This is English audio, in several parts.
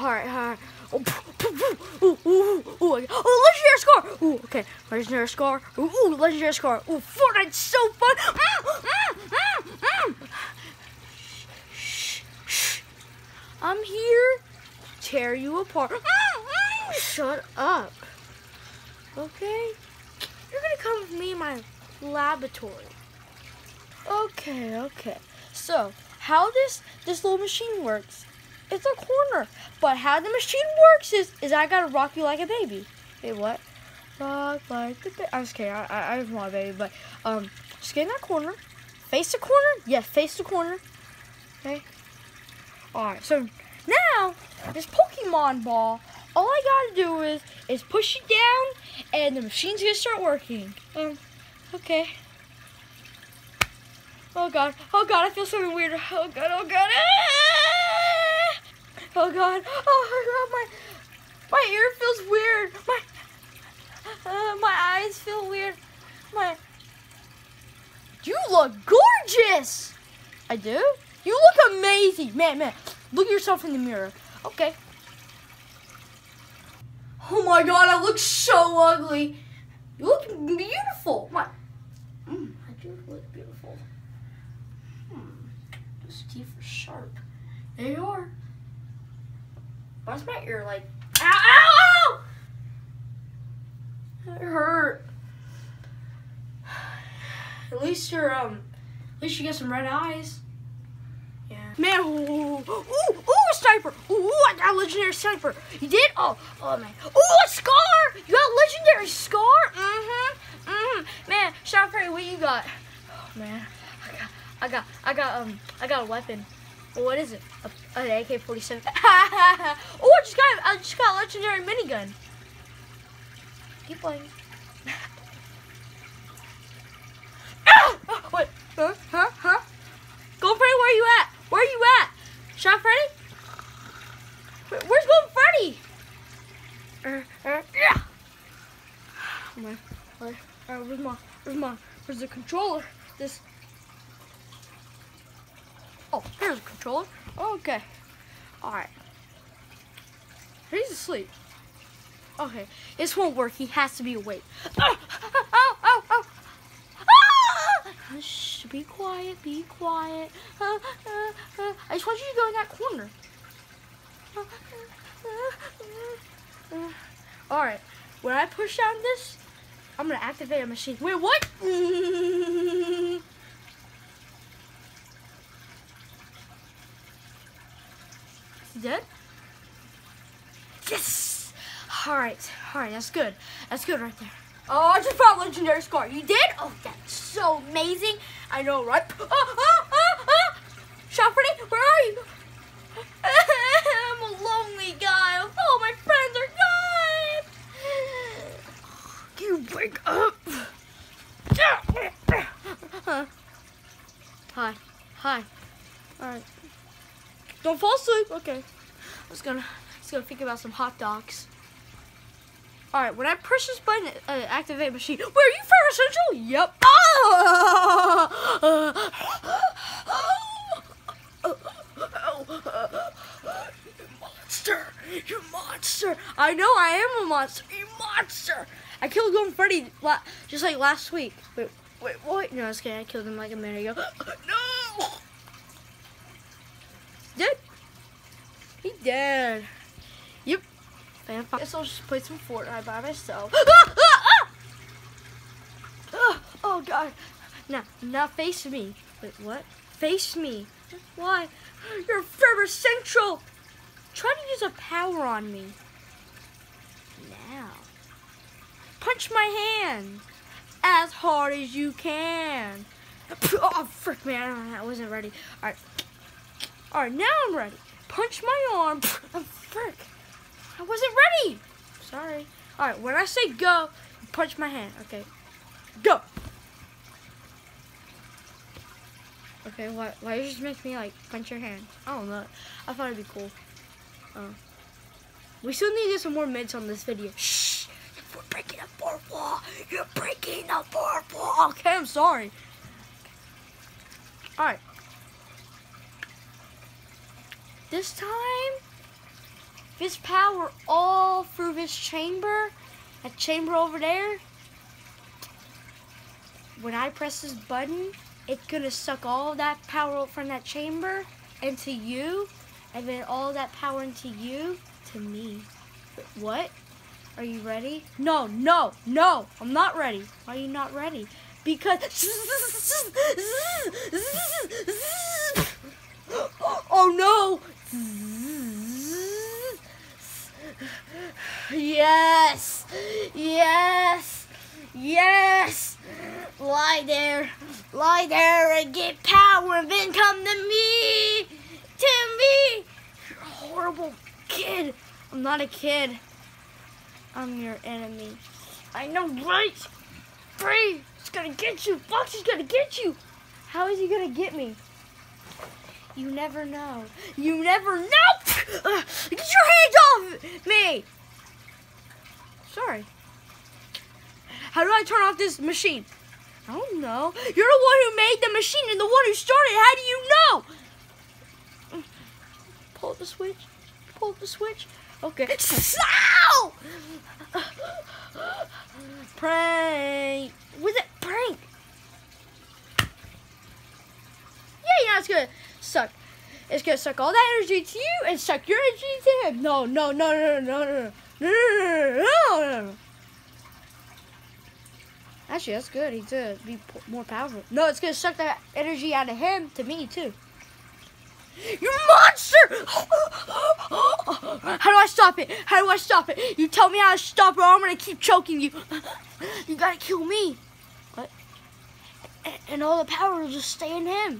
All right. Legendary scar. Ooh, okay. Legendary scar. Ooh, legendary scar. Ooh, Fortnite's so fun. Shh. I'm here to tear you apart. Shut up. Okay? You're gonna come with me in my laboratory. Okay. So, how this little machine works, it's a corner. But how the machine works is I gotta rock you like a baby. Wait, what? Rock like the baby. I'm just kidding. I just want a baby, but just get in that corner. Face the corner? Yes, face the corner. Okay. Alright, so now this Pokemon ball, all I gotta do is push it down and the machine's gonna start working. Okay. Oh god, I feel something weird. Oh god. Oh god, my ear feels weird. My eyes feel weird. You look gorgeous. I do? You look amazing. Man, look at yourself in the mirror. Okay. Oh my god, I look so ugly. You look beautiful. I do look beautiful. Those teeth are sharp. They are. Why's my ear like, ow! It hurt. At least you get some red eyes. Yeah. Man, ooh, a sniper. Ooh, I got a legendary sniper. You did? Oh man. Ooh, a scar. You got a legendary scar? Man, Sean Perry, what you got? Oh man, I got a weapon. What is it? An AK-47. Oh, I just got a legendary minigun. Keep playing. Wait. Huh? Golden Freddy, where you at? Where you at? Sean Freddy? Where's Golden Freddy? Yeah. Where's the controller? Oh, here's the controller. Okay. Alright. He's asleep. Okay. This won't work. He has to be awake. Ow! Shh, be quiet. I just want you to go in that corner. Alright. When I push down this, I'm going to activate a machine. Wait, what? Dead? Yes! Alright, that's good. That's good right there. Oh, I just found a legendary scar. You did? Oh, that's so amazing. I know, right? Sean Freddy, where are you? I'm a lonely guy. All my friends are gone. You wake up. Hi. Alright. Don't fall asleep. Okay. I was gonna think about some hot dogs. Alright, when I push this button, activate machine. Wait, are you Fire Central? Yep. You monster. I know I am a monster. You monster. I killed Golden Freddy just like last week. Wait, what? No, I was kidding. I killed him like a minute ago. No. Dead? He dead. Yep. I guess I'll just play some Fortnite by myself. Oh god. Now face me. Wait, what? Face me. Why? You're Forever Central. Try to use a power on me. Now. Punch my hand. As hard as you can. Oh, frick, man. I wasn't ready. Alright, now I'm ready. Punch my arm. Frick. I wasn't ready. Sorry. Alright, when I say go, punch my hand. Okay. Go. Okay, why you just make me like punch your hand? I don't know. I thought it'd be cool. We still need to get some more mids on this video. Shh! We're breaking the fourth wall. You're breaking the fourth wall. Okay, I'm sorry. Alright. This time, this power all through this chamber, that chamber over there. When I press this button, it's gonna suck all of that power from that chamber into you, and then all that power into you to me. What? Are you ready? No, no, no, I'm not ready. Why are you not ready? Because oh no! Yes! Yes! Yes! Lie there and get power and then come to me! To me! You're a horrible kid. I'm not a kid. I'm your enemy. I know, right? Free! He's gonna get you! Foxy's gonna get you! How is he gonna get me? You never know. You never know! Get your hands off me! Sorry. How do I turn off this machine? I don't know. You're the one who made the machine and the one who started. How do you know? Pull the switch. Pull the switch. Okay. Ow! Prank. Was it prank? Yeah, it's gonna suck. It's gonna suck all that energy to you and suck your energy to him. No, no, no, no, no, no, no, no, no, no. Actually, that's good. He's gonna be more powerful. No, it's gonna suck that energy out of him to me too. You monster! How do I stop it? How do I stop it? You tell me how to stop it or I'm gonna keep choking you. You gotta kill me. What? And all the power will just stay in him.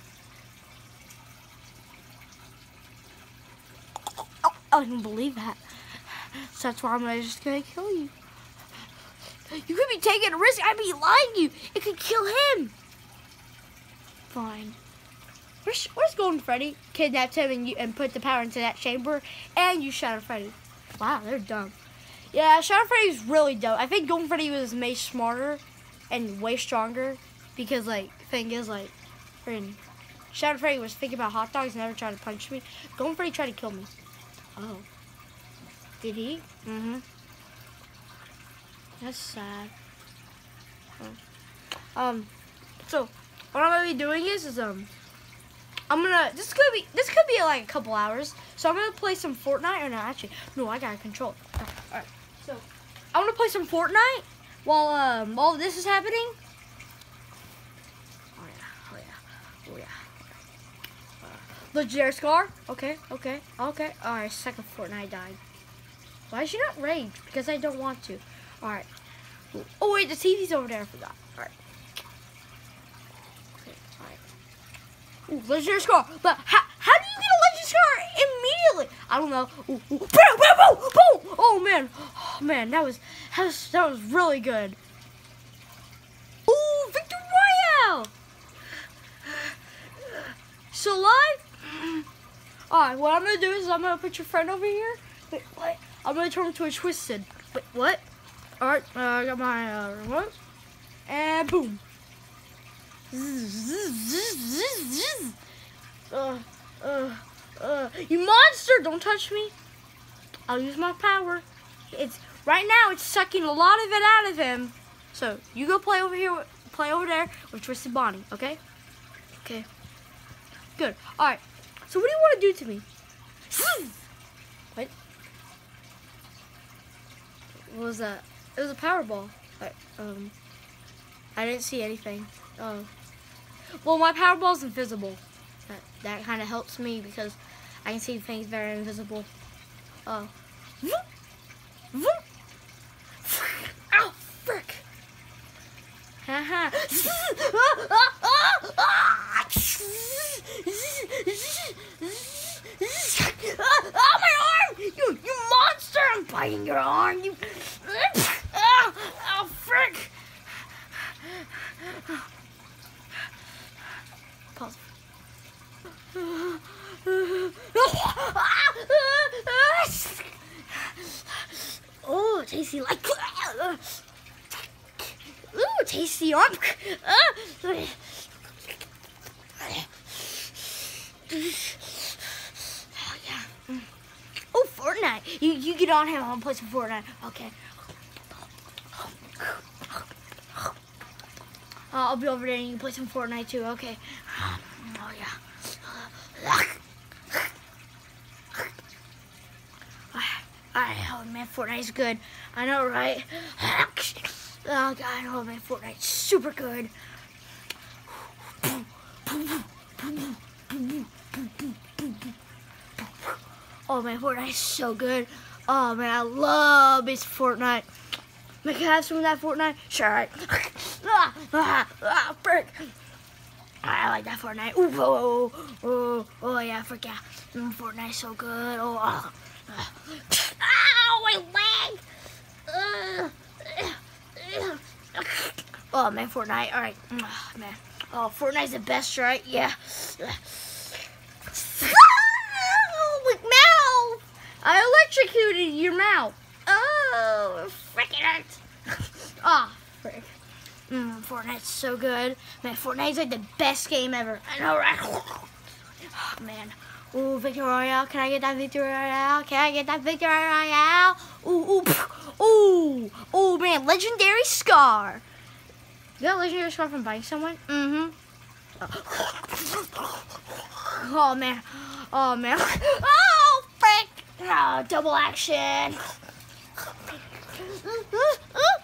I don't believe that. So that's why I'm just gonna kill you. You could be taking a risk. I'd be lying to you. It could kill him. Fine. Where's Golden Freddy? Kidnapped him and put the power into that chamber. And you Shadow Freddy. Wow, they're dumb. Yeah, Shadow Freddy's really dumb. I think Golden Freddy was way smarter and way stronger. Because, like, thing is, like, Shadow Freddy was thinking about hot dogs and never tried to punch me. Golden Freddy tried to kill me. Oh. Did he? Mm-hmm. That's sad. So what I'm gonna be doing is this could be like a couple hours. So I'm gonna play some Fortnite, or no, actually, no, I gotta control it. Oh, alright. So I'm gonna play some Fortnite while all this is happening. Oh yeah. Legendary Scar. Okay. Alright, second Fortnite died. Why is she not rage? Because I don't want to. Alright. Oh wait, the TV's over there. I forgot. Alright. Okay, alright. Ooh, Legendary Scar. But how do you get a Legendary Scar immediately? I don't know. Ooh. Boom, boom, boom, boom. Oh man. Oh man, that was really good. Ooh, Victor Royale. Still alive? Alright, what I'm gonna do is I'm gonna put your friend over here. Wait, what? I'm gonna turn him to a Twisted. Wait, what? Alright, I got my remote. And boom. You monster! Don't touch me. I'll use my power. Right now it's sucking a lot of it out of him. So you go play over here, play over there with Twisted Bonnie, okay? Okay. Good. Alright. So what do you want to do to me? What? What was that? It was a Powerball. I didn't see anything. Oh. Well, my Powerball's invisible. That kind of helps me because I can see things that are invisible. Oh. Ow, frick. Haha. Oh, my arm! You monster! I'm biting your arm. You. Oh, frick. Pause. Oh, tasty like. Ooh, tasty arm. Oh yeah. Oh, Fortnite. You get on him. I'm gonna play some Fortnite. Okay. I'll be over there and you can play some Fortnite too. Okay. Oh yeah. Oh man, Fortnite's good. I know, right? Oh god, oh man, Fortnite's super good. Oh man, Fortnite's so good. Oh man, I love this Fortnite. Man, can I have some of that Fortnite? Sure. Frick. I like that Fortnite. Ooh, oh yeah, frick yeah. Fortnite's so good. Ow, my leg. Oh man, Fortnite. All right, man. Oh, Fortnite's the best, right? Yeah. Oh, my mouth! I electrocuted your mouth. Oh, frick it hurts. Oh, frick. Fortnite's so good. Man, Fortnite's like the best game ever. I know, right? Oh, man. Ooh, Victory Royale. Can I get that Victory Royale? Can I get that Victory Royale? Ooh, man. Legendary Scar. You got a Legendary Scar from buying someone? Mm-hmm. Oh, man. Oh, man. Oh, frick. Oh, double action.